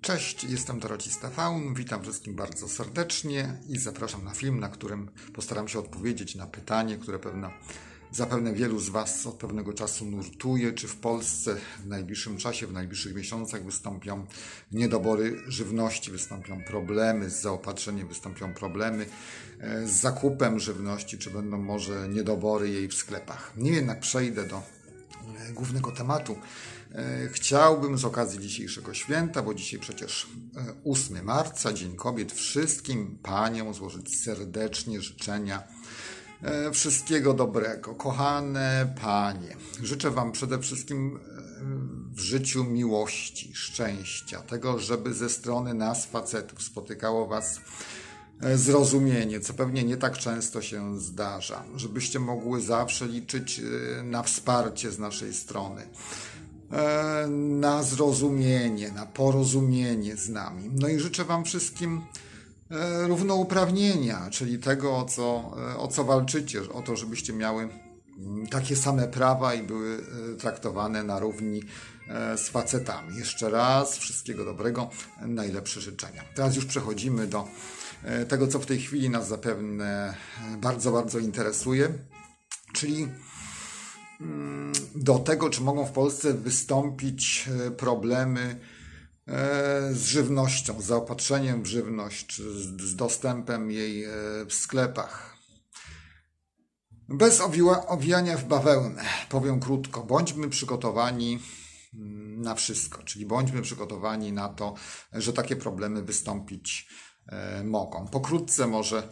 Cześć, jestem Dorocista Faun, witam wszystkich bardzo serdecznie i zapraszam na film, na którym postaram się odpowiedzieć na pytanie, które zapewne wielu z Was od pewnego czasu nurtuje, czy w Polsce w najbliższym czasie, w najbliższych miesiącach wystąpią niedobory żywności, wystąpią problemy z zaopatrzeniem, wystąpią problemy z zakupem żywności, czy będą może niedobory jej w sklepach. Nim jednak przejdę do głównego tematu, chciałbym z okazji dzisiejszego święta, bo dzisiaj przecież 8 marca, Dzień Kobiet, wszystkim paniom złożyć serdecznie życzenia wszystkiego dobrego. Kochane panie, życzę wam przede wszystkim w życiu miłości, szczęścia, tego, żeby ze strony nas, facetów, spotykało was zrozumienie, co pewnie nie tak często się zdarza, żebyście mogły zawsze liczyć na wsparcie z naszej strony, na zrozumienie, na porozumienie z nami. No i życzę wam wszystkim równouprawnienia, czyli tego, o co walczycie, o to, żebyście miały takie same prawa i były traktowane na równi z facetami. Jeszcze raz wszystkiego dobrego, najlepsze życzenia. Teraz już przechodzimy do tego, co w tej chwili nas zapewne bardzo, bardzo interesuje, czyli do tego, czy mogą w Polsce wystąpić problemy z żywnością, z zaopatrzeniem w żywność, czy z dostępem jej w sklepach. Bez owijania w bawełnę, powiem krótko, bądźmy przygotowani na wszystko, czyli bądźmy przygotowani na to, że takie problemy wystąpić mogą. Pokrótce może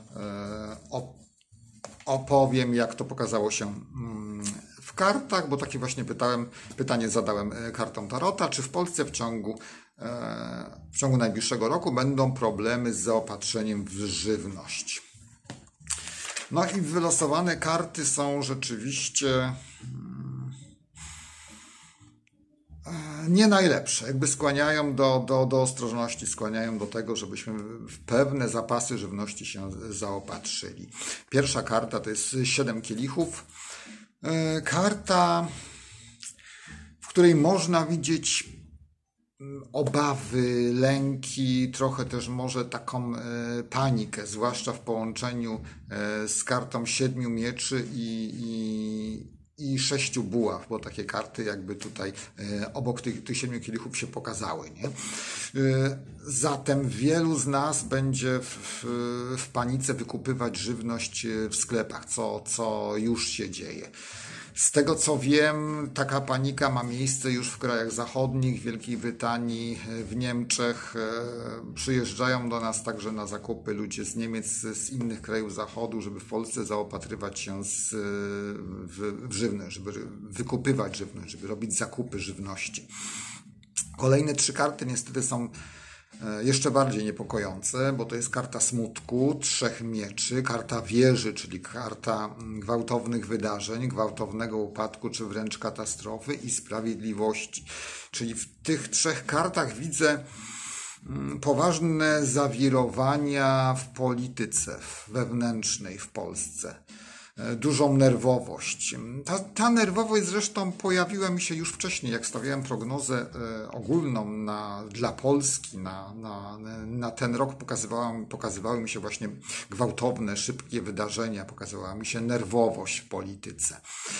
opowiem, jak to pokazało się w kartach, bo takie właśnie pytanie zadałem kartom Tarota, czy w Polsce w ciągu najbliższego roku będą problemy z zaopatrzeniem w żywność. No i wylosowane karty są rzeczywiście nie najlepsze, jakby skłaniają do ostrożności, skłaniają do tego, żebyśmy w pewne zapasy żywności się zaopatrzyli. Pierwsza karta to jest 7 kielichów. Karta, w której można widzieć obawy, lęki, trochę też może taką panikę, zwłaszcza w połączeniu z kartą 7 mieczy i 6 buław, bo takie karty jakby tutaj obok tych 7 kielichów się pokazały, nie? Zatem wielu z nas będzie w panice wykupywać żywność w sklepach, co już się dzieje. Z tego co wiem, taka panika ma miejsce już w krajach zachodnich, w Wielkiej Brytanii, w Niemczech. Przyjeżdżają do nas także na zakupy ludzie z Niemiec, z innych krajów zachodu, żeby w Polsce zaopatrywać się w żywność, żeby wykupywać żywność, żeby robić zakupy żywności. Kolejne 3 karty niestety są jeszcze bardziej niepokojące, bo to jest karta smutku, 3 mieczy, karta wieży, czyli karta gwałtownych wydarzeń, gwałtownego upadku, czy wręcz katastrofy i sprawiedliwości. Czyli w tych 3 kartach widzę poważne zawirowania w polityce wewnętrznej w Polsce. Dużą nerwowość. Ta nerwowość zresztą pojawiła mi się już wcześniej, jak stawiałem prognozę ogólną dla Polski na ten rok. Pokazywały mi się właśnie gwałtowne, szybkie wydarzenia, pokazywała mi się nerwowość w polityce.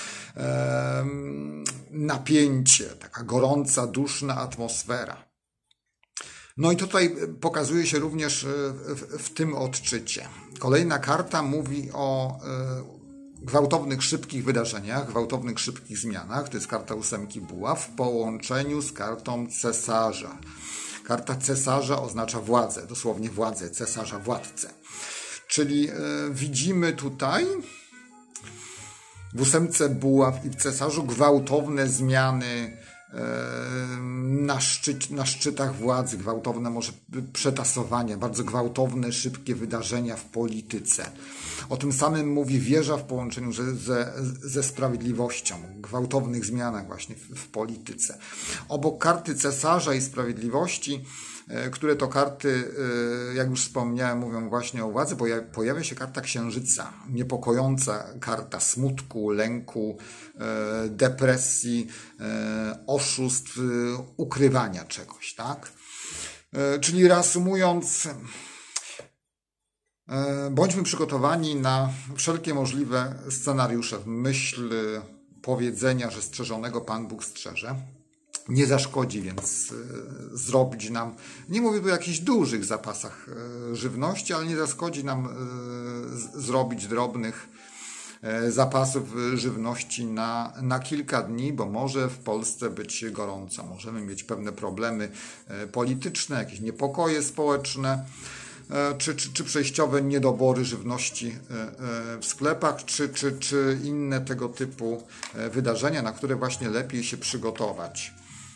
Napięcie, taka gorąca, duszna atmosfera. No i tutaj pokazuje się również w tym odczycie. Kolejna karta mówi o gwałtownych, szybkich wydarzeniach, gwałtownych, szybkich zmianach. To jest karta 8 buław w połączeniu z kartą cesarza. Karta cesarza oznacza władzę, dosłownie władzę, cesarza, władcę. Czyli widzimy tutaj w 8 buław i w cesarzu gwałtowne zmiany na szczytach władzy, gwałtowne może przetasowania, bardzo gwałtowne, szybkie wydarzenia w polityce. O tym samym mówi wieża w połączeniu ze sprawiedliwością, gwałtownych zmianach właśnie w polityce. Obok karty cesarza i sprawiedliwości, które to karty, jak już wspomniałem, mówią właśnie o władzy, pojawia się karta księżyca, niepokojąca karta smutku, lęku, depresji, oszustw, ukrywania czegoś, tak? Czyli reasumując, bądźmy przygotowani na wszelkie możliwe scenariusze w myśl powiedzenia, że strzeżonego Pan Bóg strzeże. Nie zaszkodzi więc zrobić nam, nie mówię tu o jakichś dużych zapasach żywności, ale nie zaszkodzi nam zrobić drobnych zapasów żywności na kilka dni, bo może w Polsce być gorąco. Możemy mieć pewne problemy polityczne, jakieś niepokoje społeczne, czy przejściowe niedobory żywności w sklepach, czy inne tego typu wydarzenia, na które właśnie lepiej się przygotować.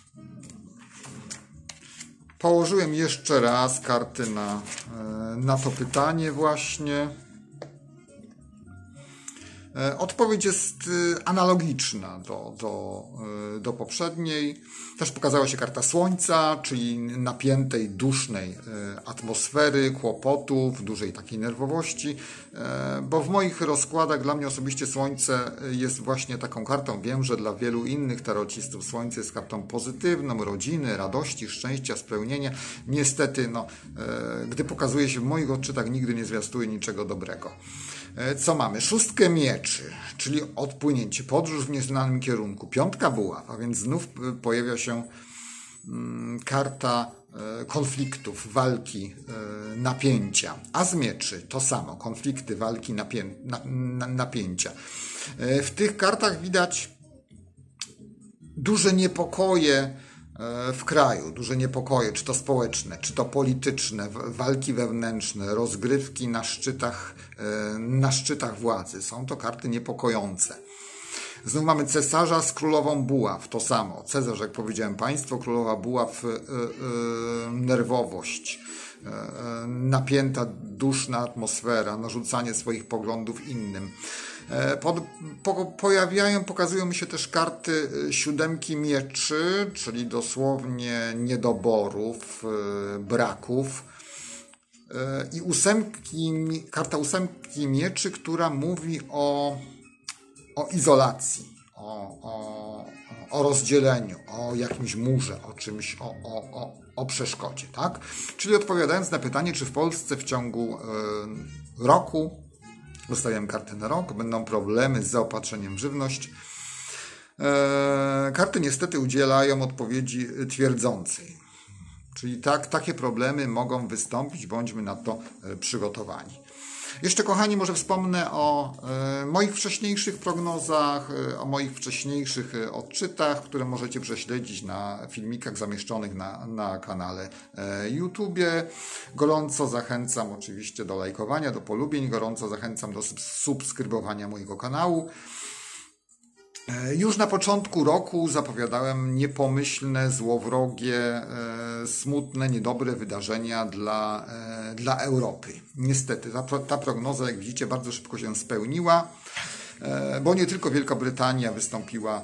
Położyłem jeszcze raz karty na to pytanie właśnie. Odpowiedź jest analogiczna do poprzedniej. Też pokazała się karta Słońca, czyli napiętej, dusznej atmosfery, kłopotów, dużej takiej nerwowości, bo w moich rozkładach dla mnie osobiście Słońce jest właśnie taką kartą. Wiem, że dla wielu innych tarocistów Słońce jest kartą pozytywną, rodziny, radości, szczęścia, spełnienia. Niestety, gdy pokazuje się w moich odczytach, nigdy nie zwiastuje niczego dobrego. Co mamy? Szóstkę mieczy, czyli odpłynięcie, podróż w nieznanym kierunku. Piątka buław, a więc znów pojawia się karta konfliktów, walki, napięcia. As mieczy to samo, konflikty, walki, napięcia. W tych kartach widać duże niepokoje w kraju, duże niepokoje, czy to społeczne, czy to polityczne, walki wewnętrzne, rozgrywki na szczytach władzy. Są to karty niepokojące. Znów mamy cesarza z królową buław, to samo. Cesarz, jak powiedziałem państwo, królowa buław, nerwowość, napięta, duszna atmosfera, narzucanie swoich poglądów innym. Pokazują mi się też karty siódemki mieczy, czyli dosłownie niedoborów, braków. I karta ósemki mieczy, która mówi o izolacji, o rozdzieleniu, o jakimś murze, o czymś, o przeszkodzie, tak? Czyli odpowiadając na pytanie, czy w Polsce w ciągu roku, zostawiam kartę na rok, będą problemy z zaopatrzeniem w żywność. Karty niestety udzielają odpowiedzi twierdzącej. Czyli takie problemy mogą wystąpić, bądźmy na to przygotowani. Jeszcze, kochani, może wspomnę o moich wcześniejszych prognozach, o moich wcześniejszych odczytach, które możecie prześledzić na filmikach zamieszczonych na kanale YouTube. Gorąco zachęcam oczywiście do lajkowania, do polubień, gorąco zachęcam do subskrybowania mojego kanału. Już na początku roku zapowiadałem niepomyślne, złowrogie, smutne, niedobre wydarzenia dla Europy. Niestety ta prognoza, jak widzicie, bardzo szybko się spełniła, bo nie tylko Wielka Brytania wystąpiła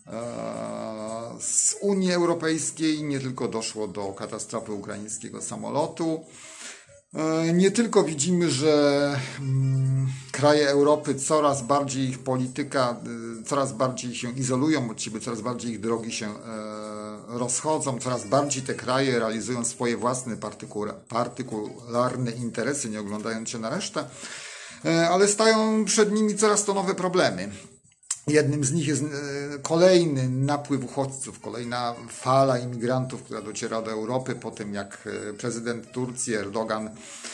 z Unii Europejskiej, nie tylko doszło do katastrofy ukraińskiego samolotu, nie tylko widzimy, że kraje Europy coraz bardziej ich polityka, coraz bardziej się izolują od siebie, coraz bardziej ich drogi się rozchodzą, coraz bardziej te kraje realizują swoje własne partykularne interesy, nie oglądając się na resztę, ale stają przed nimi coraz to nowe problemy. Jednym z nich jest kolejny napływ uchodźców, kolejna fala imigrantów, która dociera do Europy po tym, jak prezydent Turcji Erdogan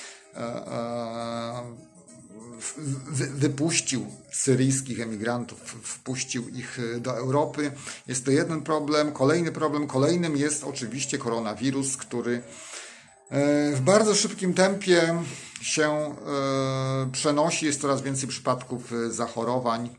wypuścił syryjskich emigrantów, wpuścił ich do Europy. Jest to jeden problem. Kolejnym jest oczywiście koronawirus, który w bardzo szybkim tempie się przenosi. Jest coraz więcej przypadków zachorowań.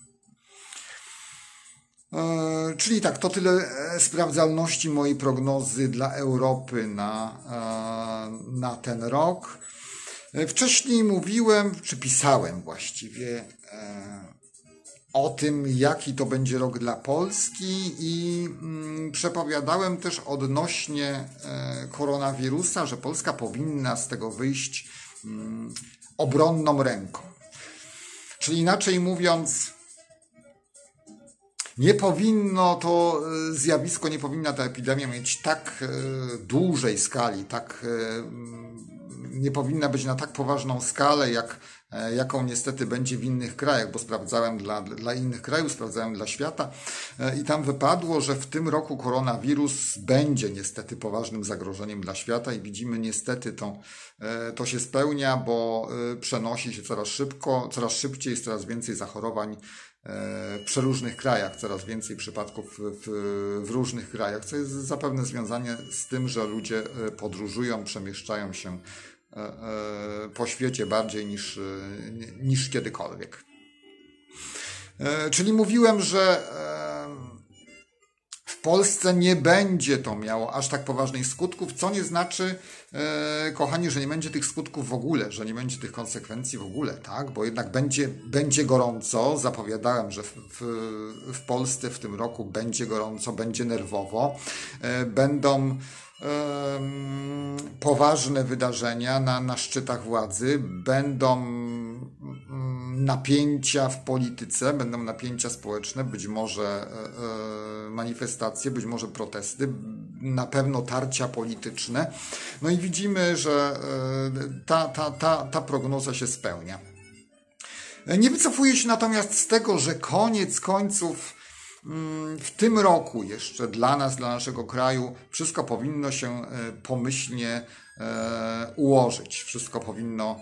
Czyli tak, to tyle sprawdzalności mojej prognozy dla Europy na ten rok. Wcześniej mówiłem, czy pisałem właściwie o tym, jaki to będzie rok dla Polski i przepowiadałem też odnośnie koronawirusa, że Polska powinna z tego wyjść obronną ręką. Czyli inaczej mówiąc, Nie powinno to zjawisko, nie powinna ta epidemia mieć tak dużej skali, nie powinna być na tak poważną skalę, jaką niestety będzie w innych krajach, bo sprawdzałem dla innych krajów, sprawdzałem dla świata i tam wypadło, że w tym roku koronawirus będzie niestety poważnym zagrożeniem dla świata i widzimy niestety to się spełnia, bo przenosi się coraz szybciej, jest coraz więcej zachorowań w przeróżnych krajach, coraz więcej przypadków w różnych krajach, co jest zapewne związane z tym, że ludzie podróżują, przemieszczają się po świecie bardziej niż kiedykolwiek. Czyli mówiłem, że w Polsce nie będzie to miało aż tak poważnych skutków, co nie znaczy, kochani, że nie będzie tych skutków w ogóle, że nie będzie tych konsekwencji w ogóle, tak? Bo jednak będzie gorąco. Zapowiadałem, że w Polsce w tym roku będzie gorąco, będzie nerwowo, będą poważne wydarzenia na szczytach władzy, będą napięcia w polityce, będą napięcia społeczne, być może manifestacje, być może protesty, na pewno tarcia polityczne. No i widzimy, że ta prognoza się spełnia. Nie wycofuję się natomiast z tego, że koniec końców w tym roku jeszcze dla nas, dla naszego kraju, wszystko powinno się pomyślnie ułożyć. Wszystko powinno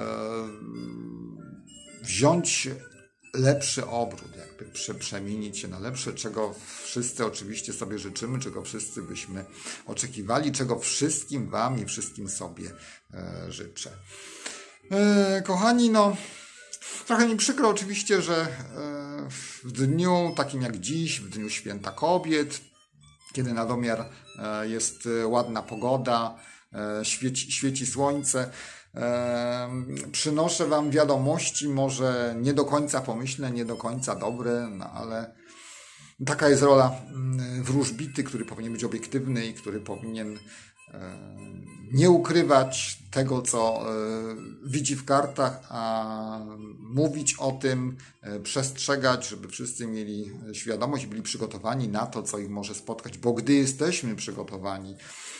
wziąć lepszy obrót, jakby przemienić się na lepsze, czego wszyscy oczywiście sobie życzymy, czego wszyscy byśmy oczekiwali, czego wszystkim Wam i wszystkim sobie życzę. Kochani, no trochę mi przykro oczywiście, że w dniu takim jak dziś, w dniu Święta Kobiet, kiedy na domiar jest ładna pogoda, świeci słońce, przynoszę Wam wiadomości może nie do końca pomyślne, nie do końca dobre, no ale taka jest rola wróżbity, który powinien być obiektywny i który powinien nie ukrywać tego, co widzi w kartach, a mówić o tym, przestrzegać, żeby wszyscy mieli świadomość, byli przygotowani na to, co ich może spotkać, bo gdy jesteśmy przygotowani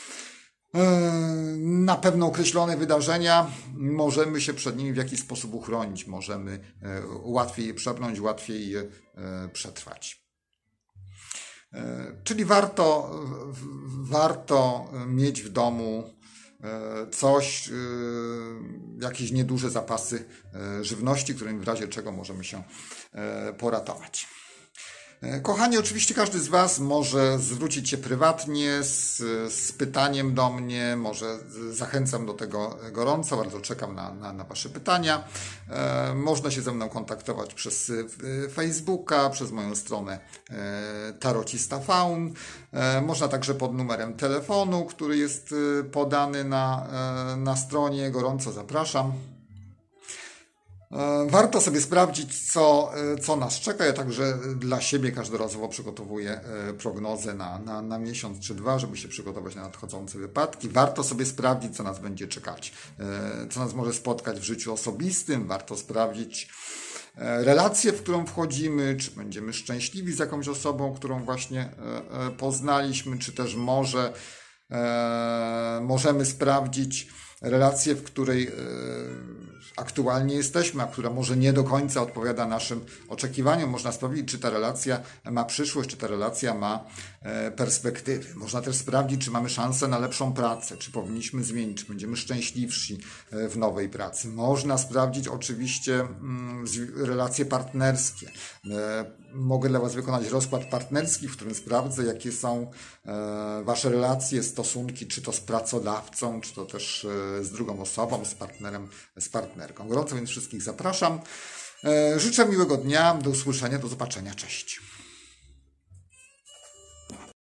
na pewno określone wydarzenia, możemy się przed nimi w jakiś sposób uchronić, możemy łatwiej je przebrnąć, łatwiej je przetrwać. Czyli warto mieć w domu coś, jakieś nieduże zapasy żywności, którymi w razie czego możemy się poratować. Kochani, oczywiście każdy z Was może zwrócić się prywatnie z pytaniem do mnie, może zachęcam do tego gorąco, bardzo czekam na Wasze pytania. Można się ze mną kontaktować przez Facebooka, przez moją stronę Tarocista Faun. Można także pod numerem telefonu, który jest podany na stronie. Gorąco zapraszam. Warto sobie sprawdzić, co nas czeka. Ja także dla siebie każdorazowo przygotowuję prognozę na miesiąc czy dwa, żeby się przygotować na nadchodzące wypadki. Warto sobie sprawdzić, co nas będzie czekać, co nas może spotkać w życiu osobistym. Warto sprawdzić relację, w którą wchodzimy, czy będziemy szczęśliwi z jakąś osobą, którą właśnie poznaliśmy, czy też możemy sprawdzić relację, w której aktualnie jesteśmy, a która może nie do końca odpowiada naszym oczekiwaniom. Można sprawdzić, czy ta relacja ma przyszłość, czy ta relacja ma perspektywy. Można też sprawdzić, czy mamy szansę na lepszą pracę, czy powinniśmy zmienić, czy będziemy szczęśliwsi w nowej pracy. Można sprawdzić oczywiście relacje partnerskie. Mogę dla Was wykonać rozkład partnerski, w którym sprawdzę, jakie są Wasze relacje, stosunki, czy to z pracodawcą, czy to też z drugą osobą, z partnerem, z partnerką. Gorąco więc wszystkich zapraszam. Życzę miłego dnia, do usłyszenia, do zobaczenia, cześć.